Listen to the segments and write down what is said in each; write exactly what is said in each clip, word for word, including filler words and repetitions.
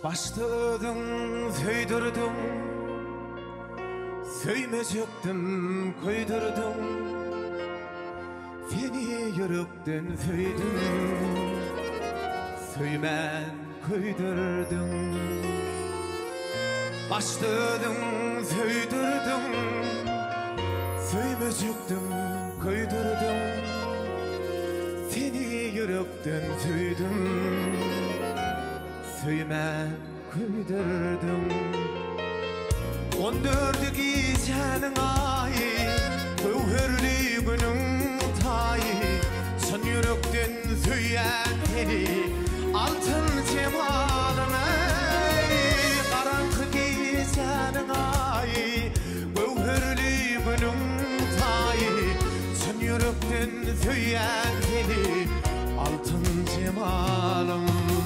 Başladın, söydürdün, söymeyecektim, koydurdun. Seni yürekten söydüm, söymen koydurdun. Başladın, söydürdün, söymeyecektim, koydurdun. Seni yürekten söydüm, söymen koydurdum. On dördü gecenin ayı, gövherli günün tayı. Son yürekten söyyen seni, altın cemalım ey. Karanlık gecenin ayı, gövherli günün tayı. Son yürekten söyyen seni, altın cemalım.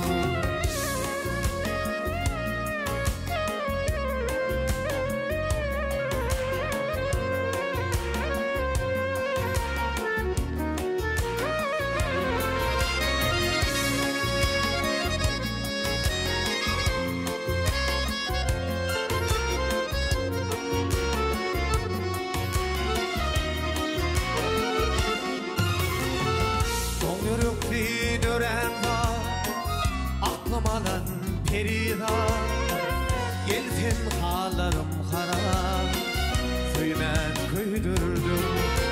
Bir dönem var, aklım alan perişan. Gelsin hallarım harap, söymen köydürdüm.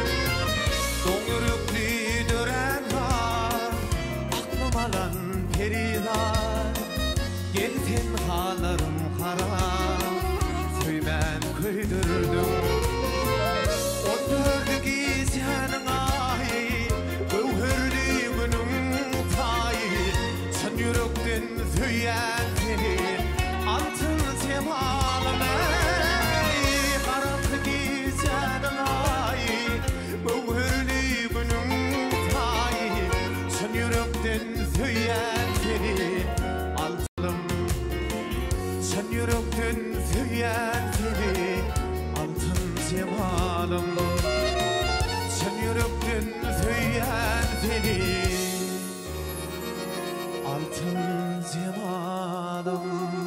Doğruluklu dönem var, aklım alan perişan. Gelsin hallarım harap, söymen köydürdüm. O dördü gecenin ayı, gövherli günün tayı. Sen yürekten söyyen seni, altın cemalım ey. Karanlık gecenin ayı, gövherli günün tayı. Sen yürekten söyyen seni, altınım. Sen yürekten söyyen seni, altın cemalım. Sen yürekten söyyen seni, altın cemalım.